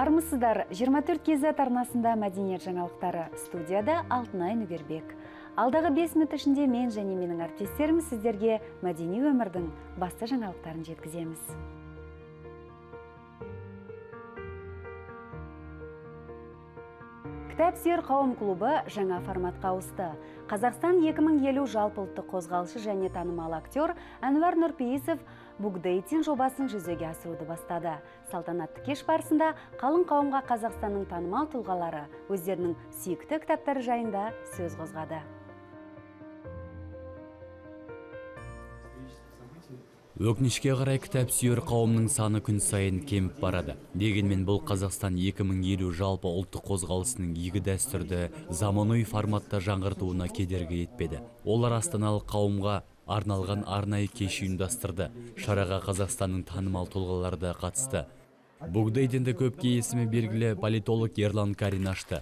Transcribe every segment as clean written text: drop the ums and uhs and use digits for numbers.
Армысыздар, 24 кезет арнасында мәдениет жаңалықтары. Студияда Алтынай Нүгербек. Алдағы 5 минут ішінде мен және менің әріптестерім сіздерге мәдени өмірдің басты жаңалықтарын жеткіземіз. Кітап сүйер қауым клубы жаңа форматқа ауысты. Қазақстан 2050 жалпыұлттық қозғалышы және танымал актер Әнуар Нұрпейісов Букдейтин жобасын жүзеге асыруды бастады. Салтанатты кеш барысында қалың қауымға Қазақстанның танымал тұлғалары өздерінің сүйікті кітаптары жайында сөз қозғады. Өкінішке қарай кітап сүйер қауымның саны күн сайын кеміп барады. Дегенмен бұл Қазақстан 2050 жалпы ұлттық қозғалысының игі дәстүрді заманауи форматта жаңғыртуына кедергі етпеді. Олар астаналық қауымға арналған арнайы кеш ұйымдастырды. Шараға Қазақстанның танымал тұлғалары да қатысты. Букдейтинді көпке есімі белгілі политолог Ерлан Карин ашты.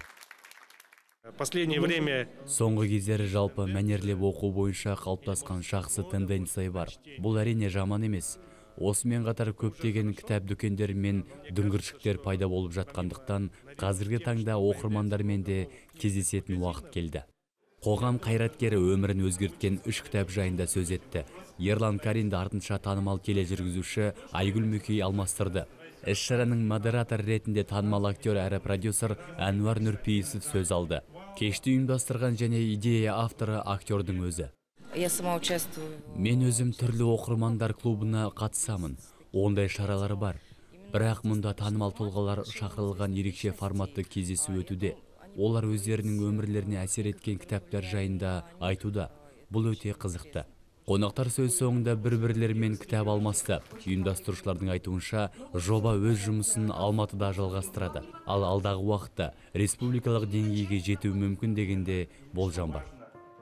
Соңғы кездері жалпы мәнерлеп оқу бойынша қалыптасқан жақсы тенденция бар. Бұл әрине жаман емес. Осымен қатар көптеген кітап дүкендері мен дүңгіршіктер пайда болып жатқандықтан, қазіргі таңда оқырмандармен де кездесетін уақыт келді. Қоғам қайраткері өмірін өзгерткен 3 кітап жайында сөз етті. Ерлан Каринді артынша танымал тележүргізуші Айгүл Мүкей алмастырды. Іс-шараның модератор ретінде танымал актер әрі продюсер Әнуар Нұрпейісов сөз алды. Кешті ұйымдастырған және идея авторы актердің өзі. Мен өзім түрлі оқырмандар клубына қатысамын. Ондай шаралар бар. Бірақ мұнда танымал тұлғалар шақырылған ерекше форматты кездесу өтуде. Олар өздерінің өмірлеріне әсер еткен кітаптар жайында айтуда. Бұл өте қызықты. Қонақтар сөз соңында бір-бірлерімен кітап алмасты. Ұйымдастырушылардың айтуынша, жоба өз жұмысын Алматыда жалғастырады. Ал алдағы уақытта республикалық деңгейге жетуі мүмкін дегенде болжам бар.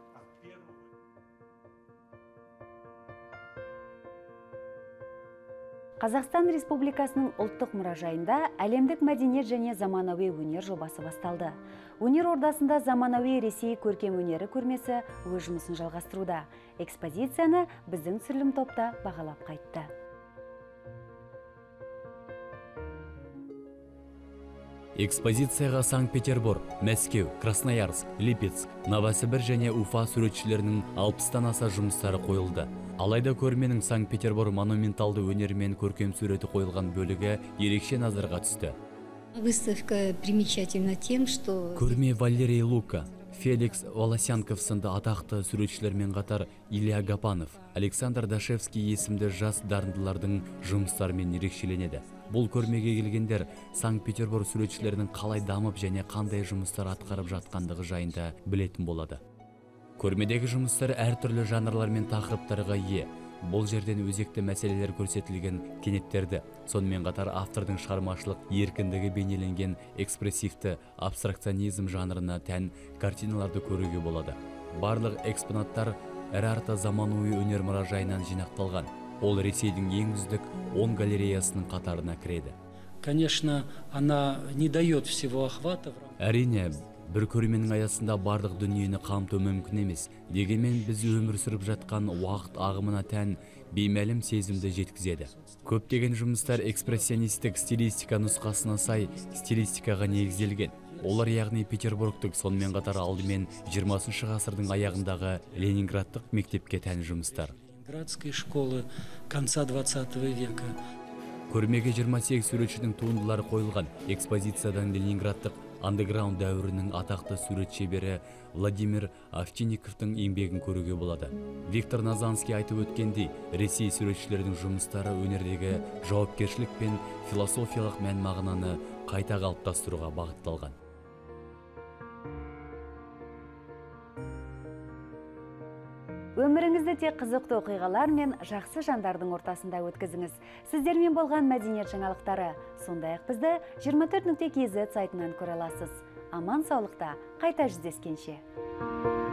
Қазақстан Республикасының ұлттық мұражайында әлемдік мәдениет және заманауи өнер жобасы басталды. Өнер ордасында заманауи Ресей көркем өнері көрмесі өз жұмысын жалғастыруда. Экспозицияны біздің түсірілім топта бағалап қайтты. Экспозицияға Санкт-Петербург, Мәскеу, Красноярск, Липецк, Новосібір және Уфа суретшілерінің 60-тан аса жұмыстары қойылды. Алайда көрменің Санкт-Петербург монументалды өнері мен көркем суреті қойылған бөлігі ерекше назарға түсті. Выставка примечательна тем, что Көрме Валерий Лука, Феликс Волосянков сынды атақты суретшілермен қатар Илья Гапанов, Александр Дашевский есімді жас дарындылардың жұмыстарымен ерекшеленеді. Бұл көрмеге келгендер Санкт-Петербург суретшілерінің қалай дамып және қандай жұмыстар атқарып жатқандығы жайында білетін болады. Көрмедегі жұмыстар әртүрлі жанрлар мен тақырыптарға ие. Бұл жерден өзекті мәселелер көрсетілген кенеттерді, сонымен қатар автордың шығармашылық еркіндігі бейнеленген экспрессивті абстракционизм жанрына тән картиналарды көруге болады. Барлық экспонаттар әрі заманауи өнер мұражайынан жинақталған. Ол Ресейдің ең үздік 10 галереясының қатарына кіреді. Конечно, она не дает всего охвата. Әрине, бір көрменің аясында барлық дүниені қамту мүмкін емес. Дегенмен біз өмір сүріп жатқан уақыт ағымына тән беймәлім сезімді жеткізеді. Көптеген жұмыстар экспрессионистік стилистика нұсқасына сай стилистикаға негізделген. Олар яғни Петербургтік, сонымен қатар алдымен 20 ғасырдың аяғындағы Ленинградтық мектепке тән жұмыстар. Ленинградской школы конца 20 века. Көрмеге 28 суретшінің туындылары қойылған. Экспозициядан Ленинградтық андеграунд дәуірінің атақты сурет шебері Владимир Овчинниковтың еңбегін көруге болады. Виктор Назанский айтып өткендей, Ресей суретшілердің жұмыстары өнердегі жауапкершілік пен философиялық мән мағынаны қайта қалыптастыруға бағытталған. Өміріңізді тек қызықты оқиғалар мен жақсы жандардың ортасында өткізіңіз. Сіздермен болған мәдениет жаңалықтары. Сондай-ақ бізді 24.kz сайтынан көре аласыз. Аман саулықта қайта жүздескенше.